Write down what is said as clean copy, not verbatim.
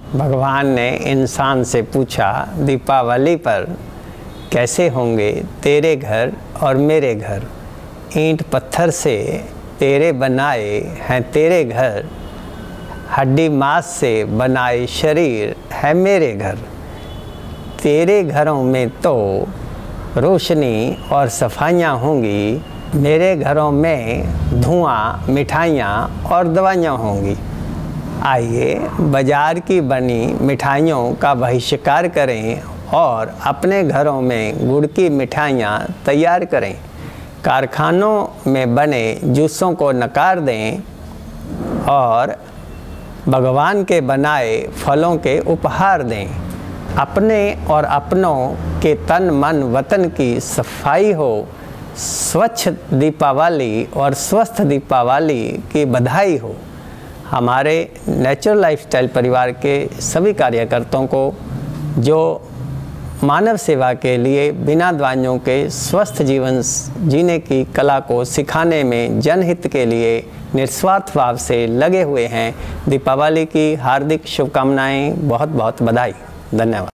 भगवान ने इंसान से पूछा, दीपावली पर कैसे होंगे तेरे घर और मेरे घर। ईंट पत्थर से तेरे बनाए हैं तेरे घर, हड्डी मांस से बनाए शरीर है मेरे घर। तेरे घरों में तो रोशनी और सफाइयाँ होंगी, मेरे घरों में धुआं, मिठाइयाँ और दवाइयाँ होंगी। आइए बाज़ार की बनी मिठाइयों का बहिष्कार करें और अपने घरों में गुड़ की मिठाइयाँ तैयार करें। कारखानों में बने जूसों को नकार दें और भगवान के बनाए फलों के उपहार दें। अपने और अपनों के तन मन वतन की सफाई हो। स्वच्छ दीपावली और स्वस्थ दीपावली की बधाई हो। हमारे नेचुरल लाइफस्टाइल परिवार के सभी कार्यकर्ताओं को जो मानव सेवा के लिए बिना दवाइयों के स्वस्थ जीवन जीने की कला को सिखाने में जनहित के लिए निस्वार्थ भाव से लगे हुए हैं, दीपावली की हार्दिक शुभकामनाएं, बहुत बहुत बधाई। धन्यवाद।